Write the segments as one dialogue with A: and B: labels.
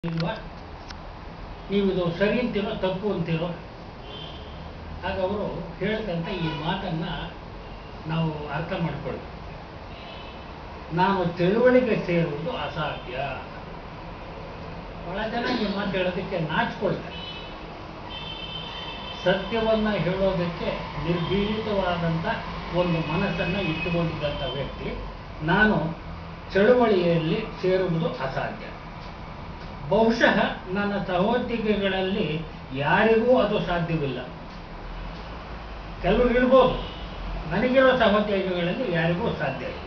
A: ಇಲ್ವಾ, ನೀವು ಇದು ಸರಿ ಅಂತೀರೋ ತಪ್ಪು ಅಂತೀರೋ? ಆಗ ಅವರು ಹೇಳಿದಂಥ ಈ ಮಾತನ್ನ ನಾವು ಅರ್ಥ ಮಾಡ್ಕೊಳ್ಳಿ. ನಾನು ತಿಳುವಳಿಕೆ ಸೇರುವುದು ಅಸಾಧ್ಯ. ಬಹಳ ಜನ ಈ ಮಾತು ಹೇಳೋದಕ್ಕೆ ನಾಚಿಕೊಳ್ತಾರೆ. ಸತ್ಯವನ್ನ ಹೇಳೋದಕ್ಕೆ ನಿರ್ಭೀತವಾದಂಥ ಒಂದು ಮನಸ್ಸನ್ನ ಇಟ್ಟುಕೊಂಡಿದ್ದಂಥ ವ್ಯಕ್ತಿ ನಾನು ಚಳುವಳಿಯಲ್ಲಿ ಸೇರುವುದು ಅಸಾಧ್ಯ. ಬಹುಶಃ ನನ್ನ ಸಹೋದ್ಯೋಗಿಗಳಲ್ಲಿ ಯಾರಿಗೂ ಅದು ಸಾಧ್ಯವಿಲ್ಲ. ಕೆಲವರು ಇರ್ಬೋದು, ನನಗಿರೋ ಸಹೋದ್ಯೋಗಿಗಳಲ್ಲಿ ಯಾರಿಗೂ ಸಾಧ್ಯ ಇಲ್ಲ.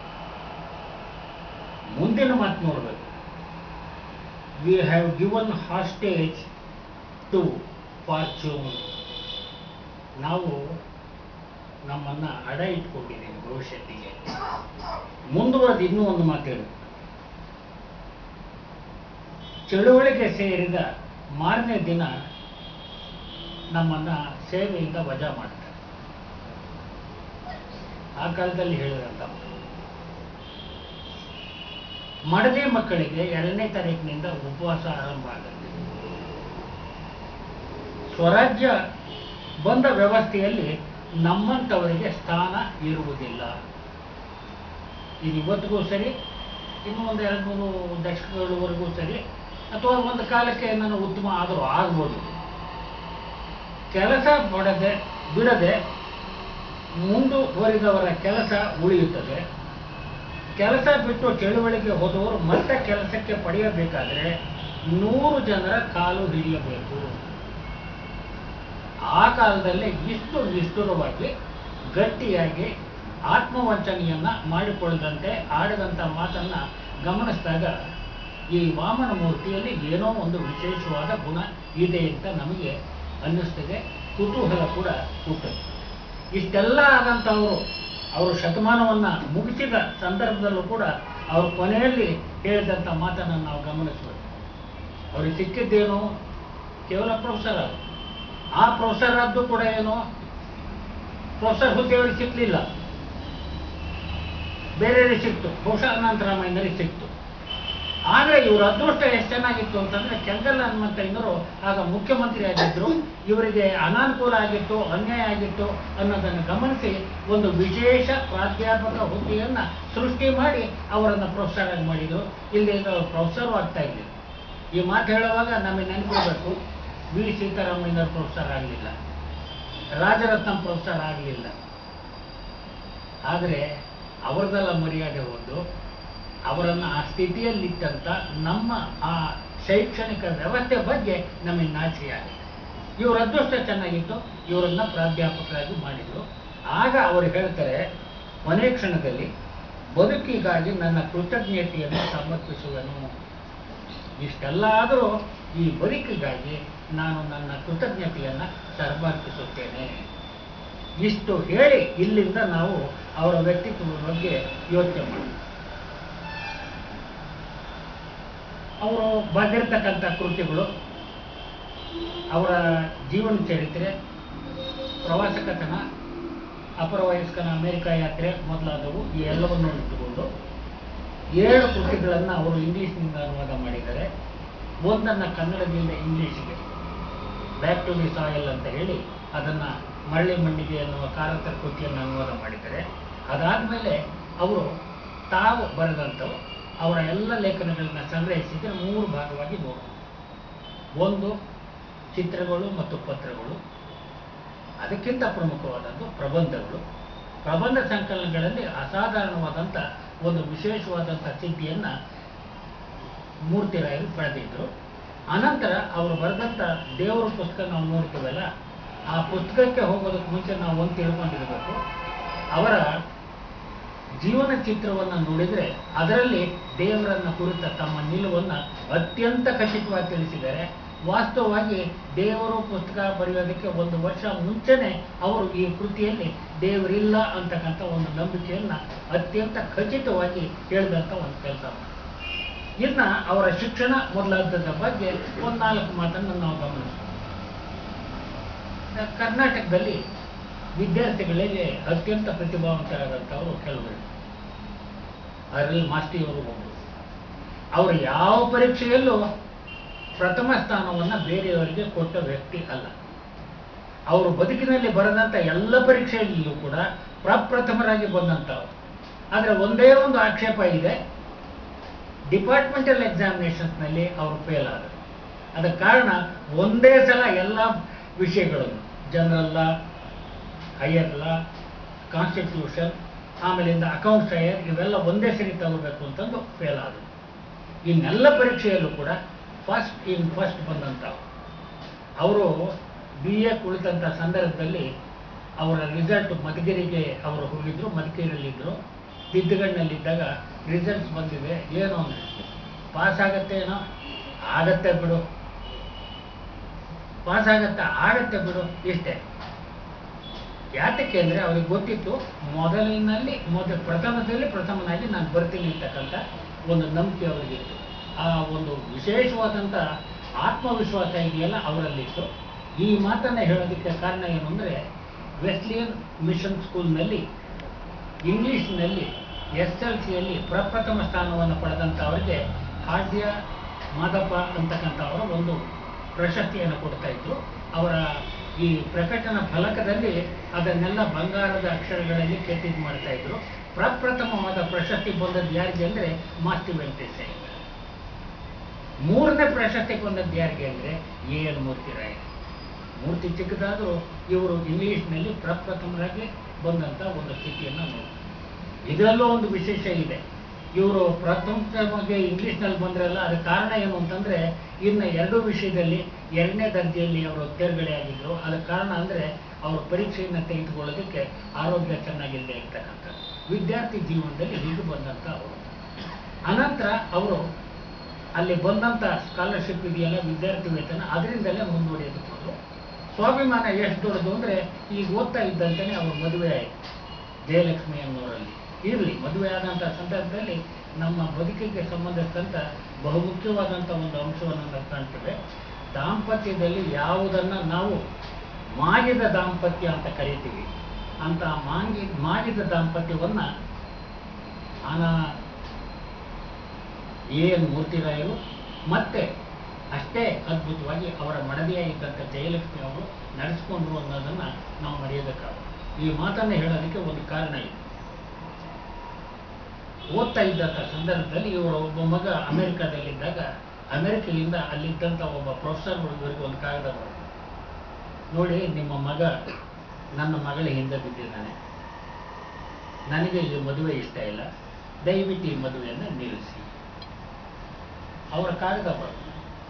A: ಮುಂದಿನ ಮಾತು ನೋಡಬೇಕು. We have given hostage to fortune. ನಾವು ನಮ್ಮನ್ನ ಅಡ ಇಟ್ಕೊಂಡಿದ್ದೀವಿ ಭವಿಷ್ಯತ್ತಿಗೆ. ಮುಂದುವರೆದು ಇನ್ನೂ ಒಂದು ಮಾತು ಹೇಳಿ. ಚಳುವಳಿಗೆ ಸೇರಿದ ಮಾರನೇ ದಿನ ನಮ್ಮನ್ನ ಸೇವೆಯಿಂದ ವಜಾ ಮಾಡ್ತಾರೆ. ಆ ಕಾಲದಲ್ಲಿ ಹೇಳಿದಂತ ಮಡದಿ ಮಕ್ಕಳಿಗೆ 2ನೇ ತಾರೀಕಿನಿಂದ ಉಪವಾಸ ಆರಂಭ ಆಗುತ್ತೆ. ಸ್ವರಾಜ್ಯ ಬಂದ ವ್ಯವಸ್ಥೆಯಲ್ಲಿ ನಮ್ಮಂಥವರಿಗೆ ಸ್ಥಾನ ಇರುವುದಿಲ್ಲ. ಇದು ಇವತ್ತಿಗೂ ಸರಿ, ಇನ್ನೂ ಒಂದು 2-3 ದಶಕಗಳವರೆಗೂ ಸರಿ, ಅಥವಾ ಒಂದು ಕಾಲಕ್ಕೆ ನಾನು ಉತ್ತಮ ಆದರೂ ಆಗ್ಬೋದು. ಕೆಲಸ ಬಿಡದೆ ಮುಂದುವರಿದವರ ಕೆಲಸ ಉಳಿಯುತ್ತದೆ. ಕೆಲಸ ಬಿಟ್ಟು ಚಳುವಳಿಗೆ ಹೋದವರು ಮತ್ತೆ ಕೆಲಸಕ್ಕೆ ಪಡೆಯಬೇಕಾದರೆ 100 ಜನರ ಕಾಲು ಹಿಡಿಯಬೇಕು. ಆ ಕಾಲದಲ್ಲೇ ಇಷ್ಟು ನಿಷ್ಠುರವಾಗಿ ಗಟ್ಟಿಯಾಗಿ ಆತ್ಮವಂಚನೆಯನ್ನ ಮಾಡಿಕೊಳ್ಳದಂತೆ ಆಡಿದಂಥ ಮಾತನ್ನ ಗಮನಿಸಿದಾಗ ಈ ವಾಮನ ಮೂರ್ತಿಯಲ್ಲಿ ಏನೋ ಒಂದು ವಿಶೇಷವಾದ ಗುಣ ಇದೆ ಅಂತ ನಮಗೆ ಅನ್ನಿಸ್ತದೆ. ಕುತೂಹಲ ಕೂಡ ಹುಟ್ಟುತ್ತೆ. ಇಷ್ಟೆಲ್ಲ ಆದಂಥವರು ಅವರು ಶತಮಾನವನ್ನ ಮುಗಿಸಿದ ಸಂದರ್ಭದಲ್ಲೂ ಕೂಡ ಅವರು ಕೊನೆಯಲ್ಲಿ ಹೇಳಿದಂಥ ಮಾತನ್ನು ನಾವು ಗಮನಿಸಬೇಕು. ಅವ್ರಿಗೆ ಸಿಕ್ಕಿದ್ದೇನೋ ಕೇವಲ ಪ್ರೊಫೆಸರ್. ಆ ಪ್ರೊಫೆಸರ್ ಆದ್ದು ಕೂಡ ಏನೋ ಪ್ರೊಫೆಸರ್ ಹುದ್ದೆ ಅವರಿಗೆ ಸಿಕ್ಕಲಿಲ್ಲ, ಬೇರೆಯವರಿಗೆ ಸಿಕ್ತು, ಬಹುಶಃ ಅನಂತರಾಮಯ್ಯನವರಿಗೆ ಸಿಕ್ತು. ಆದರೆ ಇವರ ಅದೃಷ್ಟ ಎಷ್ಟು ಚೆನ್ನಾಗಿತ್ತು ಅಂತಂದ್ರೆ, ಕೆಂಗಲ್ ಹನುಮಂತಯ್ಯನವರು ಆಗ ಮುಖ್ಯಮಂತ್ರಿ ಆಗಿದ್ರು. ಇವರಿಗೆ ಅನಾನುಕೂಲ ಆಗಿತ್ತು, ಅನ್ಯಾಯ ಆಗಿತ್ತು ಅನ್ನೋದನ್ನು ಗಮನಿಸಿ ಒಂದು ವಿಶೇಷ ಪ್ರಾಧ್ಯಾಪಕ ಹುದ್ದೆಯನ್ನ ಸೃಷ್ಟಿ ಮಾಡಿ ಅವರನ್ನು ಪ್ರೊಫೆಸರ್ ಆಗಿ ಮಾಡಿದ್ರು. ಇಲ್ಲಿ ಪ್ರೊಫೆಸರು ಆಗ್ತಾ ಇದ್ರು. ಈ ಮಾತು ಹೇಳುವಾಗ ನಮಗೆ ನೆನಪಿರಬೇಕು, ವಿ ಸೀತಾರಾಮಯ್ಯನವರು ಪ್ರೊಫೆಸರ್ ಆಗಲಿಲ್ಲ, ರಾಜರತ್ನಂ ಪ್ರೊಫೆಸರ್ ಆಗಲಿಲ್ಲ. ಆದರೆ ಅವರದೆಲ್ಲ ಮರ್ಯಾದೆ ಒಂದು, ಅವರನ್ನು ಆ ಸ್ಥಿತಿಯಲ್ಲಿಟ್ಟಂಥ ನಮ್ಮ ಆ ಶೈಕ್ಷಣಿಕ ವ್ಯವಸ್ಥೆ ಬಗ್ಗೆ ನಮಗೆ ನಾಚಿಕೆಯಾಗಿದೆ. ಇವರ ಅದೃಷ್ಟ ಚೆನ್ನಾಗಿತ್ತು, ಇವರನ್ನ ಪ್ರಾಧ್ಯಾಪಕರಾಗಿ ಮಾಡಿದರು. ಆಗ ಅವರು ಹೇಳ್ತಾರೆ, ಕೊನೆ ಕ್ಷಣದಲ್ಲಿ ಬದುಕಿಗಾಗಿ ನನ್ನ ಕೃತಜ್ಞತೆಯನ್ನು ಸಮರ್ಪಿಸುವೆನು. ಇಷ್ಟೆಲ್ಲ ಆದರೂ ಈ ಬದುಕಿಗಾಗಿ ನಾನು ನನ್ನ ಕೃತಜ್ಞತೆಯನ್ನು ಸಮರ್ಪಿಸುತ್ತೇನೆ. ಇಷ್ಟು ಹೇಳಿ ಇಲ್ಲಿಂದ ನಾವು ಅವರ ವ್ಯಕ್ತಿತ್ವದ ಬಗ್ಗೆ ಯೋಚನೆ ಮಾಡಿ, ಅವರು ಬರೆದಿರ್ತಕ್ಕಂಥ ಕೃತಿಗಳು, ಅವರ ಜೀವನ ಚರಿತ್ರೆ, ಪ್ರವಾಸ ಕಥನ, ಅಪರವಯಸ್ಕನ ಅಮೆರಿಕ ಯಾತ್ರೆ ಮೊದಲಾದವು ಈ ಎಲ್ಲವನ್ನು ಇಟ್ಟುಕೊಂಡು 7 ಕೃತಿಗಳನ್ನು ಅವರು ಇಂಗ್ಲೀಷ್ನಿಂದ ಅನುವಾದ ಮಾಡಿದ್ದಾರೆ. ಒಂದನ್ನು ಕನ್ನಡದಿಂದ ಇಂಗ್ಲೀಷಿಗೆ, ಬ್ಯಾಕ್ ಟು ದಿ ಸಾಯಿಲ್ ಅಂತ ಹೇಳಿ ಅದನ್ನು ಮರಳಿ ಮಣ್ಣಿಗೆ ಎನ್ನುವ ಕಾರಂತರ ಕೃತಿಯನ್ನು ಅನುವಾದ ಮಾಡಿದ್ದಾರೆ. ಅದಾದಮೇಲೆ ಅವರು ತಾವು ಬರೆದಂಥವು ಅವರ ಎಲ್ಲ ಲೇಖನಗಳನ್ನ ಸಂಗ್ರಹಿಸಿದರೆ 3 ಭಾಗವಾಗಿ ನೋಡೋದು. ಒಂದು ಚಿತ್ರಗಳು ಮತ್ತು ಪತ್ರಗಳು, ಅದಕ್ಕಿಂತ ಪ್ರಮುಖವಾದದ್ದು ಪ್ರಬಂಧಗಳು. ಪ್ರಬಂಧ ಸಂಕಲನಗಳಲ್ಲಿ ಅಸಾಧಾರಣವಾದಂಥ ಒಂದು ವಿಶೇಷವಾದಂಥ ಸಿದ್ಧಿಯನ್ನು ಮೂರ್ತಿರಾಯರು ಪಡೆದಿದ್ದರು. ಅನಂತರ ಅವರು ಬರೆದಂಥ ದೇವರ ಪುಸ್ತಕ ನಾವು ನೋಡ್ತೀವಲ್ಲ, ಆ ಪುಸ್ತಕಕ್ಕೆ ಹೋಗೋದಕ್ಕೆ ಮುಂಚೆ ನಾವು ಒಂದು ತಿಳ್ಕೊಂಡಿರಬೇಕು, ಅವರ ಜೀವನ ಚಿತ್ರವನ್ನು ನೋಡಿದರೆ ಅದರಲ್ಲಿ ದೇವರನ್ನ ಕುರಿತ ತಮ್ಮ ನಿಲುವನ್ನು ಅತ್ಯಂತ ಖಚಿತವಾಗಿ ತಿಳಿಸಿದ್ದಾರೆ. ವಾಸ್ತವವಾಗಿ ದೇವರು ಪುಸ್ತಕ ಬರೆಯೋದಕ್ಕೆ 1 ವರ್ಷ ಮುಂಚೆನೆ ಅವರು ಈ ಕೃತಿಯಲ್ಲಿ ದೇವರಿಲ್ಲ ಅಂತಕ್ಕಂಥ ಒಂದು ನಂಬಿಕೆಯನ್ನು ಅತ್ಯಂತ ಖಚಿತವಾಗಿ ಹೇಳಿದಂಥ ಒಂದು ಕೆಲಸ. ಇನ್ನು ಅವರ ಶಿಕ್ಷಣ ಮೊದಲಾದ ಬಗ್ಗೆ 4 ಮಾತನ್ನು ನಾವು ಗಮನಿಸ್ತೀವಿ. ಕರ್ನಾಟಕದಲ್ಲಿ ವಿದ್ಯಾರ್ಥಿಗಳಲ್ಲಿ ಅತ್ಯಂತ ಪ್ರತಿಭಾವಂತರಾದಂಥವರು ಕೆಲವರು, ಅದರಲ್ಲಿ ಮಾಸ್ತಿಯವರು ಒಬ್ಬರು. ಅವರು ಯಾವ ಪರೀಕ್ಷೆಯಲ್ಲೂ ಪ್ರಥಮ ಸ್ಥಾನವನ್ನು ಬೇರೆಯವರಿಗೆ ಕೊಟ್ಟ ವ್ಯಕ್ತಿ ಅಲ್ಲ. ಅವರು ಬದುಕಿನಲ್ಲಿ ಬರೆದಂಥ ಎಲ್ಲ ಪರೀಕ್ಷೆಯಲ್ಲಿಯೂ ಕೂಡ ಪ್ರಪ್ರಥಮರಾಗಿ ಬಂದಂಥವ್ರು. ಆದರೆ ಒಂದೇ ಒಂದು ಆಕ್ಷೇಪ ಇದೆ, ಡಿಪಾರ್ಟ್ಮೆಂಟಲ್ ಎಕ್ಸಾಮಿನೇಷನ್ಸ್ನಲ್ಲಿ ಅವರು ಫೇಲ್ ಆದರು. ಅದಕ್ಕೆ ಕಾರಣ ಒಂದೇ ಸಲ ಎಲ್ಲ ವಿಷಯಗಳನ್ನು, general law, higher law, constitution, ಆಮೇಲಿಂದ ಅಕೌಂಟ್ಸ್ ಹೈಯರ್, ಇವೆಲ್ಲ ಒಂದೇ ಸರಿ ತಗೋಬೇಕು ಅಂತಂದು ಫೇಲ್ ಆದರು. ಇನ್ನೆಲ್ಲ ಪರೀಕ್ಷೆಯಲ್ಲೂ ಕೂಡ ಫಸ್ಟ್ ಬಂದಂಥವು. ಅವರು BA ಕುಳಿತಂಥ ಸಂದರ್ಭದಲ್ಲಿ ಅವರ ರಿಸಲ್ಟ್ ಮಧುಗಿರಿಗೆ ಅವರು ಹೋಗಿದ್ರು, ಮಧುಗಿರಿಯಲ್ಲಿದ್ದರು. ತಿದ್ದುಗಣ್ಣಲ್ಲಿದ್ದಾಗ ರಿಸಲ್ಟ್ಸ್ ಬಂದಿದೆ, ಏನು ಅಂದರೆ ಪಾಸ್ ಆಗತ್ತೇನೋ, ಆಗತ್ತೆ ಬಿಡು, ಪಾಸ್ ಆಗತ್ತೆ ಬಿಡು, ಇಷ್ಟೇ. ಯಾತಕ್ಕೆ ಅಂದರೆ ಅವ್ರಿಗೆ ಗೊತ್ತಿತ್ತು ಪ್ರಥಮನಾಗಿ ನಾನು ಬರ್ತೀನಿ ಅಂತಕ್ಕಂಥ ಒಂದು ನಂಬಿಕೆ ಅವರಿಗಿತ್ತು. ಆ ಒಂದು ವಿಶೇಷವಾದಂಥ ಆತ್ಮವಿಶ್ವಾಸ ಇದೆಯಲ್ಲ ಅವರಲ್ಲಿತ್ತು. ಈ ಮಾತನ್ನು ಹೇಳೋದಕ್ಕೆ ಕಾರಣ ಏನು ಅಂದರೆ, ವೆಸ್ಲಿಯನ್ ಮಿಷನ್ ಸ್ಕೂಲ್ನಲ್ಲಿ ಇಂಗ್ಲೀಷ್ನಲ್ಲಿ SLCಯಲ್ಲಿ ಪ್ರಪ್ರಥಮ ಸ್ಥಾನವನ್ನು ಪಡೆದಂಥವರಿಗೆ ಹಾಡ್ಯ ಮಾದಪ್ಪ ಅಂತಕ್ಕಂಥವರ ಒಂದು ಪ್ರಶಸ್ತಿಯನ್ನು ಕೊಡ್ತಾ ಇದ್ರು. ಅವರ ಈ ಪ್ರಕಟಣಾ ಫಲಕದಲ್ಲಿ ಅದನ್ನೆಲ್ಲ ಬಂಗಾರದ ಅಕ್ಷರಗಳಲ್ಲಿ ಕೆತ್ತಿದ್ದು ಮಾಡ್ತಾ ಇದ್ರು. ಪ್ರಪ್ರಥಮವಾದ ಪ್ರಶಸ್ತಿ ಬಂದದ್ದು ಯಾರಿಗೆ ಅಂದರೆ ಮಾಸ್ತಿ ವೆಂಕಟೇಶಯ್ಯ. ಮೂರನೇ ಪ್ರಶಸ್ತಿ ಬಂದದ್ದು ಯಾರಿಗೆ ಅಂದರೆ AN ಮೂರ್ತಿರಾಯ. ಮೂರ್ತಿ ಚಿಕ್ಕದಾದರೂ ಇವರು ಇಂಗ್ಲೀಷ್ನಲ್ಲಿ ಪ್ರಪ್ರಥಮರಾಗಿ ಬಂದಂಥ ಒಂದು ಸ್ಥಿತಿಯನ್ನು ನೋಡಿ. ಇದರಲ್ಲೂ ಒಂದು ವಿಶೇಷ ಇದೆ, ಇವರು ಪ್ರಥಮವಾಗಿ ಇಂಗ್ಲೀಷ್ನಲ್ಲಿ ಬಂದ್ರಲ್ಲ, ಅದಕ್ಕೆ ಕಾರಣ ಏನು ಅಂತಂದರೆ ಇನ್ನು ಎರಡೂ ವಿಷಯದಲ್ಲಿ 2ನೇ ದರ್ಜೆಯಲ್ಲಿ ಅವರು ತೇರ್ಗಡೆ ಆಗಿದ್ದರು. ಅದಕ್ಕೆ ಕಾರಣ ಅಂದರೆ ಅವರು ಪರೀಕ್ಷೆಯನ್ನು ತೆಗೆದುಕೊಳ್ಳೋದಕ್ಕೆ ಆರೋಗ್ಯ ಚೆನ್ನಾಗಿಲ್ಲದೆ ಇರ್ತಕ್ಕಂಥದ್ದು. ವಿದ್ಯಾರ್ಥಿ ಜೀವನದಲ್ಲಿ ಹೀಗೆ ಬಂದಂಥ ಅವರು. ಅನಂತರ ಅವರು ಅಲ್ಲಿ ಬಂದಂಥ ಸ್ಕಾಲರ್ಶಿಪ್ ಇದೆಯಲ್ಲ, ವಿದ್ಯಾರ್ಥಿ ವೇತನ, ಅದರಿಂದಲೇ ಮುಂದುವರಿಯೋದಕ್ಕೆ ಹೋದರು. ಸ್ವಾಭಿಮಾನ ಎಷ್ಟು ದೊಡ್ಡದು ಅಂದರೆ, ಈಗ ಓದ್ತಾ ಇದ್ದಂತೆಯೇ ಅವರು ಮದುವೆ ಆಯಿತು ಜಯಲಕ್ಷ್ಮಿ ಅನ್ನೋರಲ್ಲಿ. ಇರಲಿ, ಮದುವೆ ಆದಂಥ ಸಂದರ್ಭದಲ್ಲಿ ನಮ್ಮ ಬದುಕಿಗೆ ಸಂಬಂಧಿಸಿದಂಥ ಬಹುಮುಖ್ಯವಾದಂಥ ಒಂದು ಅಂಶವನ್ನು ನಾವು ಕಾಣ್ತೇವೆ. ದಾಂಪತ್ಯದಲ್ಲಿ ಯಾವುದನ್ನು ನಾವು ಮಾಗಿದ ದಾಂಪತ್ಯ ಅಂತ ಕರಿತೀವಿ, ಅಂತ ಮಾಗಿದ ದಾಂಪತ್ಯವನ್ನು AN ಮೂರ್ತಿರಾಯರು ಮತ್ತೆ ಅಷ್ಟೇ ಅದ್ಭುತವಾಗಿ ಅವರ ಮಡದಿಯಾಗಿದ್ದಂಥ ಜಯಲಕ್ಷ್ಮಿ ಅವರು ನಡೆಸ್ಕೊಂಡ್ರು ಅನ್ನೋದನ್ನು ನಾವು ಮರೆಯೋದಕ್ಕಾಗಲ್ಲ. ಈ ಮಾತನ್ನು ಹೇಳೋದಕ್ಕೆ ಒಂದು ಕಾರಣ ಇದೆ. ಓದ್ತಾ ಇದ್ದಂಥ ಸಂದರ್ಭದಲ್ಲಿ ಇವರ ಒಬ್ಬ ಮಗ ಅಮೆರಿಕಾದಲ್ಲಿದ್ದಾಗ ಅಮೆರಿಕೆಯಿಂದ ಅಲ್ಲಿದ್ದಂಥ ಒಬ್ಬ ಪ್ರೊಫೆಸರ್ ಇವರಿಗೆ ಒಂದು ಕಾಗದ ಬರುತ್ತೆ. ನೋಡಿ, ನಿಮ್ಮ ಮಗ ನನ್ನ ಮಗಳ ಹಿಂದೆ ಬಿದ್ದಿದ್ದಾನೆ, ನನಗೆ ಈ ಮದುವೆ ಇಷ್ಟ ಇಲ್ಲ, ದಯವಿಟ್ಟು ಈ ಮದುವೆಯನ್ನು ನಿಲ್ಲಿಸಿ. ಅವರ ಕಾಗದ ಬರುತ್ತೆ.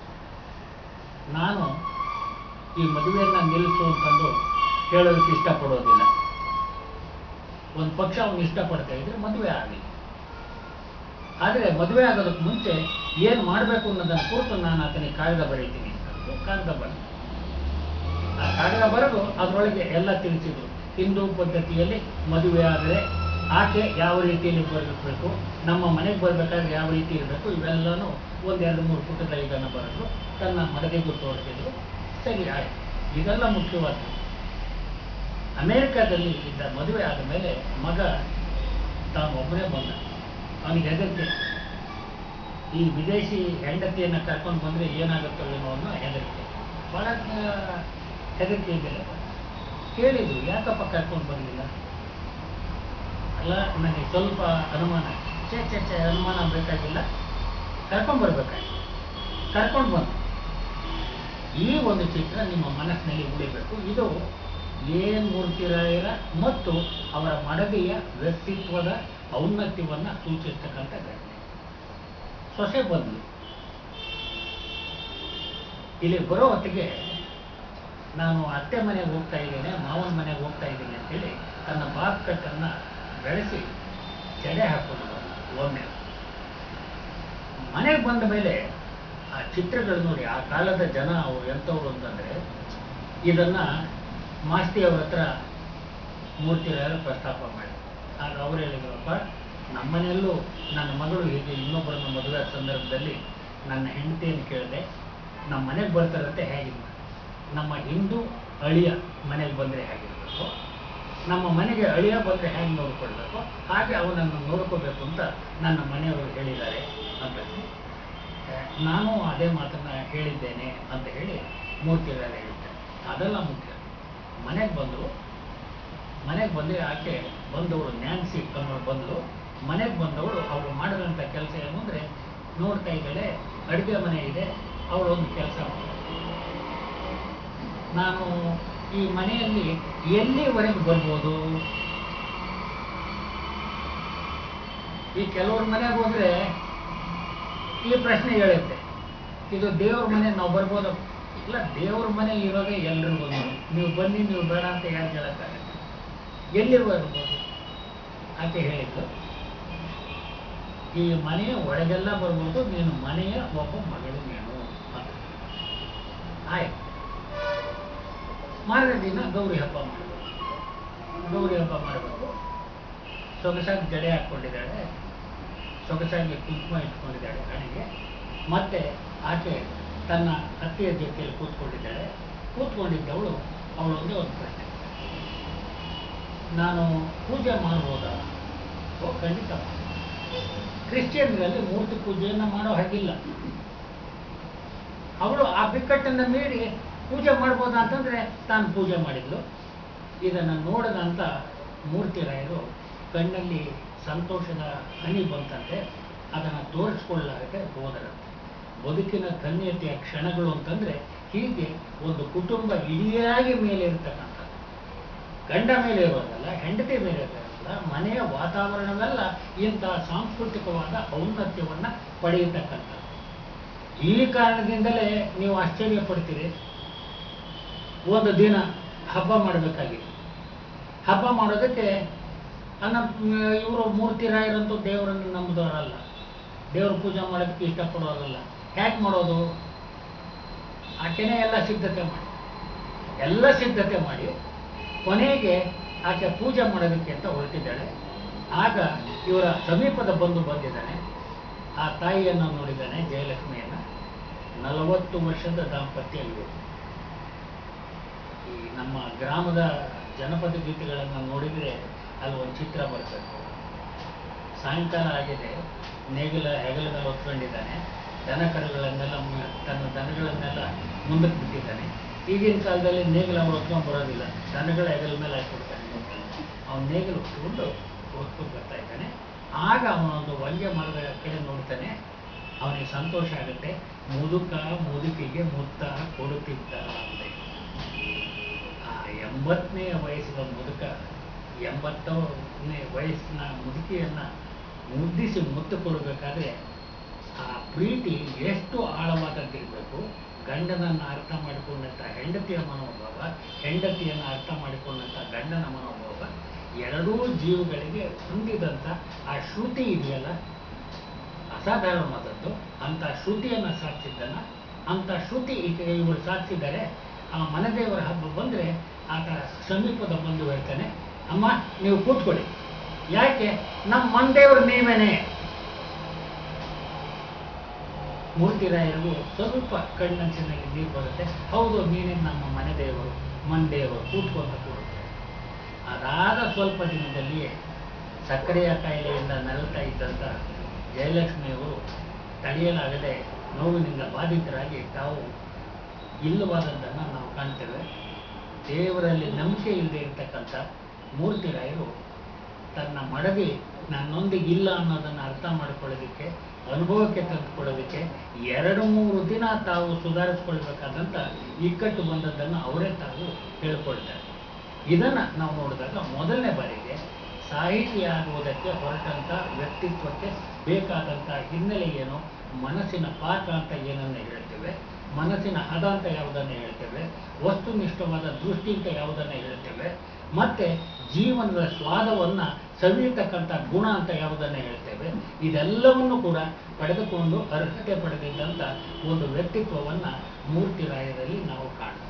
A: ನಾನು ಈ ಮದುವೆಯನ್ನು ನಿಲ್ಲಿಸು ಅಂತಂದು ಹೇಳೋದಕ್ಕೆ ಇಷ್ಟಪಡೋದಿಲ್ಲ. ಒಂದು ಪಕ್ಷ ಅವನು ಇಷ್ಟಪಡ್ತಾ ಇದ್ರೆ ಮದುವೆ ಆಗಲಿ. ಆದರೆ ಮದುವೆ ಆಗೋದಕ್ಕೆ ಮುಂಚೆ ಏನು ಮಾಡಬೇಕು ಅನ್ನೋದನ್ನು ಕುರಿತು ನಾನು ಆತನಿಗೆ ಕಾಗದ ಬರೀತೀನಿ ಅಂತ ಕಾಗದ ಬರೆದು, ಆ ಕಾಗದ ಬರೆದು ಅದರೊಳಗೆ ಎಲ್ಲ ತಿಳಿಸಿದ್ರು. ಹಿಂದೂ ಪದ್ಧತಿಯಲ್ಲಿ ಮದುವೆ ಆದರೆ ಆಕೆ ಯಾವ ರೀತಿಯಲ್ಲಿ ಬರಬೇಕು, ನಮ್ಮ ಮನೆಗೆ ಬರಬೇಕಾದ್ರೆ ಯಾವ ರೀತಿ ಇರಬೇಕು, ಇವೆಲ್ಲನೂ 1-2-3 ಪುಟದ ಇದನ್ನು ಬರೆದು ತನ್ನ ಮಡದಿಗೂ ತೋರಿಸಿದ್ರು. ಸರಿ ಆಯಿತು. ಇದೆಲ್ಲ ಮುಖ್ಯವಾದ್ದು. ಅಮೇರಿಕಾದಲ್ಲಿ ಇದ್ದ ಮದುವೆ ಆದ ಮೇಲೆ ಮಗ ತಾನು ಒಬ್ಬನೇ ಬಂದ. ಅವನಿಗೆ ಹೆದರಿಕೆ, ಈ ವಿದೇಶಿ ಹೆಂಡತಿಯನ್ನು ಕರ್ಕೊಂಡು ಬಂದರೆ ಏನಾಗುತ್ತೋ ಏನೋ ಅನ್ನೋ ಹೆದರಿಕೆ, ಭಾಳ ಹೆದರಿಕೆ ಇದೆಯಲ್ಲ. ಕೇಳಿದ್ರು, ಯಾಕಪ್ಪ ಕರ್ಕೊಂಡು ಬರಲಿಲ್ಲ? ಅಲ್ಲ, ನನಗೆ ಸ್ವಲ್ಪ ಅನುಮಾನ. ಅನುಮಾನ ಬೇಕಾಗಿಲ್ಲ, ಕರ್ಕೊಂಡ್ಬರ್ಬೇಕಾಗಿತ್ತು. ಕರ್ಕೊಂಡು ಬಂದು ಈ ಒಂದು ಚಿತ್ರ ನಿಮ್ಮ ಮನಸ್ಸಿನಲ್ಲಿ ಉಳಿಬೇಕು. ಇದು AN ಮೂರ್ತಿರಾಯರ ಮತ್ತು ಅವರ ಮಡದಿಯ ವ್ಯಕ್ತಿತ್ವದ ಔನ್ನತ್ಯವನ್ನು ಸೂಚಿಸ್ತಕ್ಕಂಥ ಘಟನೆ. ಸೊಸೆ ಬಂದು ಇಲ್ಲಿ ಬರೋ ಹೊತ್ತಿಗೆ ನಾನು ಅತ್ತೆ ಮನೆಗೆ ಹೋಗ್ತಾ ಇದ್ದೇನೆ, ಮಾವನ ಮನೆಗೆ ಹೋಗ್ತಾ ಇದ್ದೀನಿ ಅಂತೇಳಿ ತನ್ನ ಬಾತ್ ಕಟ್ಟನ್ನು ಬೆಳೆಸಿ ಜಡೆ ಹಾಕೊಂಡು ಒಮ್ಮೆ ಮನೆಗೆ ಬಂದ ಮೇಲೆ ಆ ಚಿತ್ರಗಳು ನೋಡಿ, ಆ ಕಾಲದ ಜನ ಅವರು ಎಂಥವ್ರು ಅಂತಂದರೆ, ಇದನ್ನು ಮಾಸ್ತಿ ಅವ್ರ ಹತ್ರ ಮೂರ್ತಿರಾಯರು ಪ್ರಸ್ತಾಪ ಮಾಡಿ. ಆಗ ಅವ್ರು ಹೇಳಿದ್ರಪ್ಪ, ನಮ್ಮನೆಯಲ್ಲೂ ನನ್ನ ಮಗಳು ಹೀಗೆ ಇನ್ನೊಬ್ಬರನ್ನು ಮದುವೆ ಸಂದರ್ಭದಲ್ಲಿ ನನ್ನ ಹೆಂಡತಿಯನ್ನು ಕೇಳಿದೆ, ನಮ್ಮ ಮನೆಗೆ ಬರ್ತಾರಂತೆ ಹೇಗಿಲ್ಲ, ನಮ್ಮ ಹಿಂದೂ ಅಳಿಯ ಮನೆಗೆ ಬಂದರೆ ಹೇಗಿರಬೇಕು, ನಮ್ಮ ಮನೆಗೆ ಅಳಿಯ ಬಂದರೆ ಹೇಗೆ ನೋಡ್ಕೊಳ್ಬೇಕು, ಹಾಗೆ ಅವನನ್ನು ನೋಡ್ಕೋಬೇಕು ಅಂತ ನನ್ನ ಮನೆಯವರು ಹೇಳಿದ್ದಾರೆ ಅಂತ ನಾನು ಅದೇ ಮಾತನ್ನು ಹೇಳಿದ್ದೇನೆ ಅಂತ ಹೇಳಿ ಮೂರ್ತಿರಾಯರು ಹೇಳ್ತಾರೆ. ಅದೆಲ್ಲ ಮುಖ್ಯ. ಮನೆಗೆ ಬಂದರೆ ಆಕೆ ಬಂದವಳು ನ್ಯಾನ್ಸಿ ಅನ್ನೋರು ಬಂದಳು. ಮನೆಗೆ ಬಂದವಳು ಅವರು ಮಾಡಿದಂಥ ಕೆಲಸ ಏನು ಅಂದರೆ, ನೋಡ್ತಾ ಇದ್ದಾಳೆ ಅಡುಗೆ ಮನೆ ಇದೆ, ಅವಳೊಂದು ಕೆಲಸ ನಾನು ಈ ಮನೆಯಲ್ಲಿ ಎಲ್ಲಿವರೆಗೆ ಬರ್ಬೋದು? ಈ ಕೆಲವ್ರ ಮನೆಗೆ ಹೋದರೆ ಈ ಪ್ರಶ್ನೆ ಹೇಳುತ್ತೆ, ಇದು ದೇವ್ರ ಮನೆ, ನಾವು ಬರ್ಬೋದು? ಇಲ್ಲ, ದೇವ್ರ ಮನೆ ಇರೋದೇ ಎಲ್ರಿಗೂ ನೀವು ಬನ್ನಿ, ನೀವು ಬೇಡ ಅಂತ ಯಾರು ಹೇಳೋಕ್ಕಾಗತ್ತೆ? ಎಲ್ಲಿ ಬರ್ಬೋದು? ಆಕೆ ಹೇಳಿದ್ದು, ಈ ಮನೆಯ ಒಳಗೆಲ್ಲ ಬರ್ಬೋದು, ನೀನು ಮನೆಯ ಒಬ್ಬ ಮಗಳು ನೀನು ಅಂತ. ಆಯ್ತು. ಮಾರನೇ ದಿನ ಗೌರಿ ಹಬ್ಬ ಮಾಡಬೇಕು. ಗೌರಿ ಹಬ್ಬ ಮಾಡಬೇಕು. ಸೊಗಸಾಗಿ ಜಡೆ ಹಾಕ್ಕೊಂಡಿದ್ದಾಳೆ, ಸೊಗಸಾಗಿ ಕುಂಕುಮ ಇಟ್ಕೊಂಡಿದ್ದಾಳೆ ಕಣಿಗೆ. ಮತ್ತೆ ಆಕೆ ತನ್ನ ಅತ್ತೆಯ ಜೊತೆಯಲ್ಲಿ ಕೂತ್ಕೊಂಡಿದ್ದವಳು ಅವಳೊಂದೇ ಒಂದು ಪ್ರಶ್ನೆ, ನಾನು ಪೂಜೆ ಮಾಡ್ಬೋದಾ? ಓ, ಖಂಡಿತ. ಕ್ರಿಶ್ಚಿಯನ್ಗಳಲ್ಲಿ ಮೂರ್ತಿ ಪೂಜೆಯನ್ನು ಮಾಡೋ ಹಾಗಿಲ್ಲ. ಅವಳು ಆ ಬಿಕ್ಕಟ್ಟನ್ನು ಮೀರಿ ಪೂಜೆ ಮಾಡ್ಬೋದಾ ಅಂತಂದರೆ ತಾನು ಪೂಜೆ ಮಾಡಿದ್ಲು. ಇದನ್ನು ನೋಡಿದಂಥ ಮೂರ್ತಿರಾಯರು ಕಣ್ಣಲ್ಲಿ ಸಂತೋಷದ ಹನಿ ಬಂತಂತೆ. ಅದನ್ನು ತೋರಿಸ್ಕೊಳ್ಳಾಗದೆ ಹೋದರಂತೆ. ಬದುಕಿನ ಧನ್ಯತೆಯ ಕ್ಷಣಗಳು ಅಂತಂದರೆ ಹೀಗೆ ಒಂದು ಕುಟುಂಬ ಇಡಿಯಾಗಿ ಮೇಲೆ ಇರತಕ್ಕಂಥದ್ದು. ಗಂಡ ಮೇಲೆ ಇರೋದಲ್ಲ, ಹೆಂಡತಿ ಮೇಲೆ ಇರೋದಲ್ಲ, ಮನೆಯ ವಾತಾವರಣವೆಲ್ಲ ಇಂತಹ ಸಾಂಸ್ಕೃತಿಕವಾದ ಔನ್ನತ್ಯವನ್ನು ಪಡೆಯತಕ್ಕಂಥದ್ದು. ಈ ಕಾರಣದಿಂದಲೇ ನೀವು ಆಶ್ಚರ್ಯ ಪಡ್ತೀರಿ. ಒಂದು ದಿನ ಹಬ್ಬ ಮಾಡಬೇಕಾಗಿದೆ. ಹಬ್ಬ ಮಾಡೋದಕ್ಕೆ ಇವರು ಮೂರ್ತಿರಾಯರಂತೂ ದೇವರನ್ನು ನಂಬಿದವರಲ್ಲ, ದೇವ್ರ ಪೂಜೆ ಮಾಡೋದಕ್ಕೆ ಇಷ್ಟಪಡೋರಲ್ಲ. ಹೇಗೆ ಮಾಡೋದು? ಆಕೆನೇ ಎಲ್ಲ ಸಿದ್ಧತೆ ಮಾಡಿ ಕೊನೆಗೆ ಆಕೆ ಪೂಜೆ ಮಾಡೋದಕ್ಕೆ ಅಂತ ಹೊರಟಿದ್ದಾಳೆ. ಆಗ ಇವರ ಸಮೀಪದ ಬಂಧು ಬಂದಿದ್ದಾನೆ. ಆ ತಾಯಿಯನ್ನು ನೋಡಿದ್ದಾನೆ, ಜಯಲಕ್ಷ್ಮಿಯನ್ನು. 40 ವರ್ಷದ ದಾಂಪತ್ಯ ಇವೆ. ಈ ನಮ್ಮ ಗ್ರಾಮದ ಜನಪದ ಗೀತೆಗಳನ್ನು ನೋಡಿದರೆ ಅಲ್ಲಿ ಒಂದು ಚಿತ್ರ ಬರ್ತದೆ. ಸಾಯಂಕಾಲ ಆಗಿದೆ, ಹೆಗಲ ಮೇಲೆ ಹೊತ್ಕೊಂಡಿದ್ದಾನೆ, ದನ ಕರುಗಳನ್ನೆಲ್ಲ ತನ್ನ ದನಗಳನ್ನೆಲ್ಲ ಮುಂದಕ್ಕೆ ಬಿಟ್ಟಿದ್ದಾನೆ. ಈಗಿನ ಕಾಲದಲ್ಲಿ ನೇಗಿಲು ಅವ್ರು ಹೊತ್ಕೊಂಡು ಬರೋದಿಲ್ಲ, ದನಗಳ ಹೆಗಲ ಮೇಲೆ ಹಾಕಿಬಿಡ್ತಾನೆ. ಅವನ ನೇಗಿಲು ಹೊತ್ಕೊಂಡು ಬರ್ತಾ ಇದ್ದಾನೆ. ಆಗ ಅವನೊಂದು ವಂಗೆ ಮರದ ಕಡೆ ನೋಡ್ತಾನೆ. ಅವನಿಗೆ ಸಂತೋಷ ಆಗುತ್ತೆ. ಮುದುಕಿಗೆ ಮುತ್ತ ಕೊಡುತ್ತಿದ್ದ ಅಂತ. ಆ 80ನೇ ವಯಸ್ಸಿನ ಮುದುಕ 80ನೇ ವಯಸ್ಸಿನ ಮುದುಕಿಯನ್ನು ಮುದ್ದಿಸಿ ಮುತ್ತು ಕೊಡಬೇಕಾದ್ರೆ ಆ ಪ್ರೀತಿ ಎಷ್ಟು ಆಳವಾದದ್ದಿರಬೇಕು. ಗಂಡನನ್ನು ಅರ್ಥ ಮಾಡಿಕೊಂಡಂಥ ಹೆಂಡತಿಯ ಮನೋಭಾವ, ಹೆಂಡತಿಯನ್ನು ಅರ್ಥ ಮಾಡಿಕೊಂಡಂಥ ಗಂಡನ ಮನೋಭಾವ, ಎರಡೂ ಜೀವಗಳಿಗೆ ಹೊಂದಿದಂಥ ಆ ಶ್ರುತಿ ಇದೆಯಲ್ಲ, ಅಸಾಧಾರಣವಾದದ್ದು. ಅಂಥ ಶ್ರುತಿಯನ್ನು ಸಾಧಿಸಿದ್ದನ್ನು, ಅಂಥ ಶ್ರುತಿ ಇವರು ಸಾಧಿಸಿದ್ದಾರೆ. ಆ ಮನೆದೇವರ ಹಬ್ಬ ಬಂದರೆ ಆತ ಸಮೀಪದ ಬಂದು ಹೇಳ್ತಾನೆ, ಅಮ್ಮ ನೀವು ಕೂತ್ಕೊಳ್ಳಿ, ಯಾಕೆ ನಮ್ಮ ಮನೆದೇವರು ನೀವೇನೆ. ಮೂರ್ತಿರಾಯರಿಗೂ ಸ್ವಲ್ಪ ಕಣ್ಣಂಚಿನಲ್ಲಿ ನೀರು ಬರುತ್ತೆ. ಹೌದು, ನೀನೇ ನಮ್ಮ ಮನೆದೇವರು, ಕೂತ್ಕೊಂಡು ಕೊಡುತ್ತೆ. ಅದಾದ ಸ್ವಲ್ಪ ದಿನದಲ್ಲಿಯೇ ಸಕ್ಕರೆಯ ಕಾಯಿಲೆಯಿಂದ ನರಳ್ತಾ ಇದ್ದಂಥ ಜಯಲಕ್ಷ್ಮಿಯವರು ತಡೆಯಲಾಗದೆ ನೋವಿನಿಂದ ಬಾಧಿತರಾಗಿ ತಾವು ಇಲ್ಲವಾದದ್ದನ್ನು ನಾವು ಕಾಣ್ತೇವೆ. ದೇವರಲ್ಲಿ ನಂಬಿಕೆ ಇಲ್ಲದೆ ಇರತಕ್ಕಂಥ ಮೂರ್ತಿರಾಯರು ತನ್ನ ಮಡದಿ ನನ್ನೊಂದಿಗೆ ಇಲ್ಲ ಅನ್ನೋದನ್ನು ಅರ್ಥ ಮಾಡಿಕೊಳ್ಳೋದಕ್ಕೆ, ಅನುಭವಕ್ಕೆ ತಂದುಕೊಳ್ಳೋದಕ್ಕೆ 2-3 ದಿನ ತಾವು ಸುಧಾರಿಸ್ಕೊಳ್ಬೇಕಾದಂಥ ಇಕ್ಕಟ್ಟು ಬಂದದ್ದನ್ನು ಅವರೇ ತಾವು ಹೇಳ್ಕೊಳ್ತಾರೆ. ಇದನ್ನು ನಾವು ನೋಡಿದಾಗ ಮೊದಲನೇ ಬಾರಿಗೆ ಸಾಹಿತಿ ಆಗುವುದಕ್ಕೆ ಹೊರಟಂಥ ವ್ಯಕ್ತಿತ್ವಕ್ಕೆ ಬೇಕಾದಂಥ ಹಿನ್ನೆಲೆ ಏನು, ಮನಸ್ಸಿನ ಪಾಠ ಅಂತ ಏನನ್ನು ಹೇಳ್ತೇವೆ, ಮನಸ್ಸಿನ ಹದ ಅಂತ ಯಾವುದನ್ನು ಹೇಳ್ತೇವೆ, ವಸ್ತುನಿಷ್ಠವಾದ ದೃಷ್ಟಿ ಅಂತ ಯಾವುದನ್ನು ಹೇಳ್ತೇವೆ, ಮತ್ತು ಜೀವನದ ಸ್ವಾದವನ್ನು ಸವಿಯತಕ್ಕಂಥ ಗುಣ ಅಂತ ಯಾವುದನ್ನು ಹೇಳ್ತೇವೆ, ಇದೆಲ್ಲವನ್ನು ಕೂಡ ಪಡೆದುಕೊಂಡು ಅರ್ಹತೆ ಪಡೆದಿದ್ದಂಥ ಒಂದು ವ್ಯಕ್ತಿತ್ವವನ್ನು ಮೂರ್ತಿರಾಯರಲ್ಲಿ ನಾವು ಕಾಣ್ತೇವೆ.